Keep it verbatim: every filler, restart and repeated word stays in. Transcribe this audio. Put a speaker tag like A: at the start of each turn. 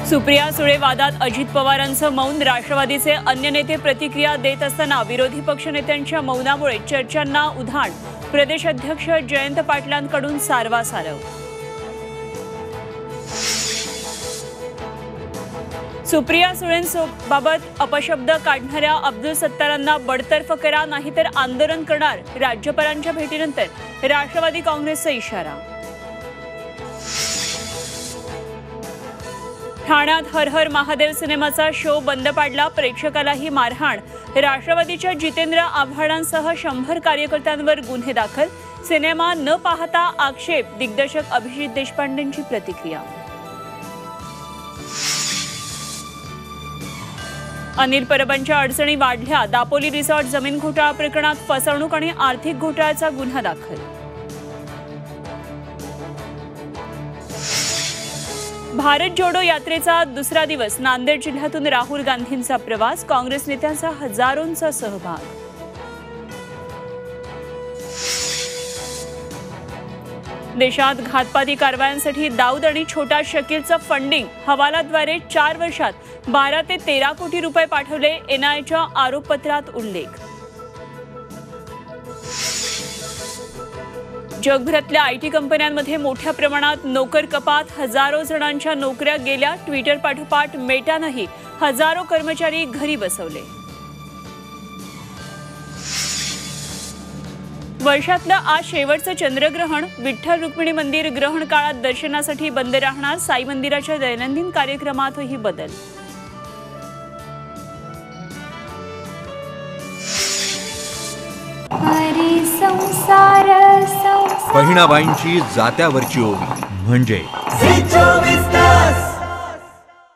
A: सुप्रिया सुळे वादात अजित पवारांचं मौन, राष्ट्रवादीचे अन्य नेते प्रतिक्रिया देत असताना विरोधी पक्षनेत्यांच्या मौनामुळे चर्चांना उधाण, प्रदेश अध्यक्ष जयंत पाटलांकडून सारवासारव। सुप्रिया सुळेंबाबत अपशब्द काढणाऱ्या अब्दुल सत्तारांना बडतर्फ करा नाहीतर आंदोलन करणार, राज्यपालांच्या भेटीनंतर राष्ट्रवादी काँग्रेसचा इशारा। ठाण्यात हर हर महादेव सिनेमाचा शो बंद पाडला, प्रेक्षकालाही मारहाण, राष्ट्रवादीच्या जितेंद्र आव्हाडांसह शंभर कार्यकर्त्यांवर गुन्हे दाखल, सिनेमा न पाहता आक्षेप, दिग्दर्शक अभिजित देशपांडेंची प्रतिक्रिया। अनिल परबांच्या अडचणी वाढल्या, दापोली रिसॉर्ट जमीन घोटाळा प्रकरणात फसवणूक आणि आर्थिक घोटाळ्याचा गुन्हा दाखल। भारत जोडो यात्रेचा दुसरा दिवस, नांदेड जिल्ह्यातून राहुल गांधींचा प्रवास, काँग्रेस नेत्यांचा हजारोंचा सहभाग। देशात घातपाती कारवायांसाठी दाऊद आणि छोटा शकीलचं फंडिंग, हवालाद्वारे चार वर्षात बारा ते तेरा कोटी रुपये पाठवले, एनआयच्या आरोपपत्रात उल्लेख। जगभरातल्या आयटी कंपन्यांमध्ये मोठ्या प्रमाणात नोकर कपात, हजारो जणांच्या नोकऱ्या गेल्या, ट्विटर पाठोपाठ मेटानंही हजारो कर्मचारी घरी बसवले। वर्षातलं आज शेवटचं चंद्रग्रहण, विठ्ठल रुक्मिणी मंदिर ग्रहण काळात दर्शनासाठी बंद राहणार, साई मंदिराच्या दैनंदिन कार्यक्रमातही बदल।
B: बहिणाबाईंची जात्यावरची ओवी म्हणजे